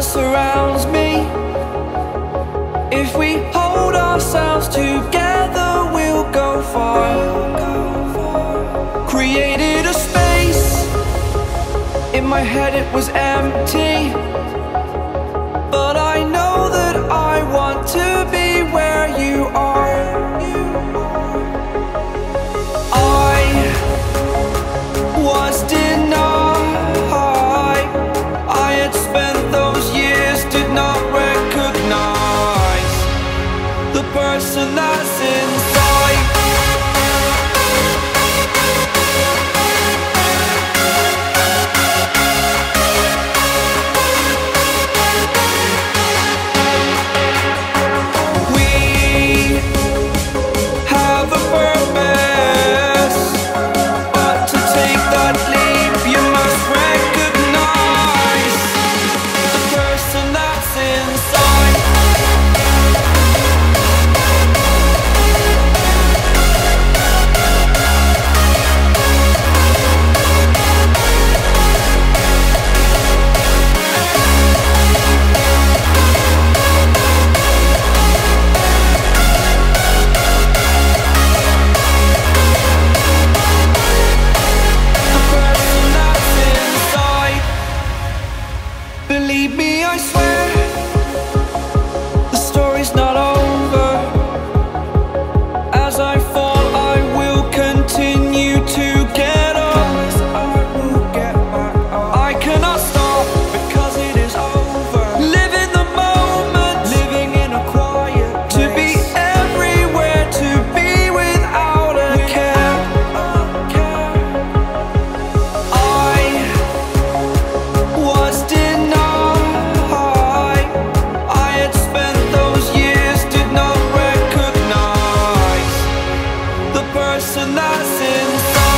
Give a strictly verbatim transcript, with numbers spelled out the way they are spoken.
still surrounds me. If we hold ourselves together, we'll go far. Created a space. In my head it was empty, but I know that I want to be where you are. I was denied. I had spent those years, did not recognize the person that's inside. Believe me, I swear, the story's not over. As I fall, I will continue to get up. I cannot stop because it is over. Live in the moment, living in a quiet place. To be everywhere, to be without a care. I was person that's inside.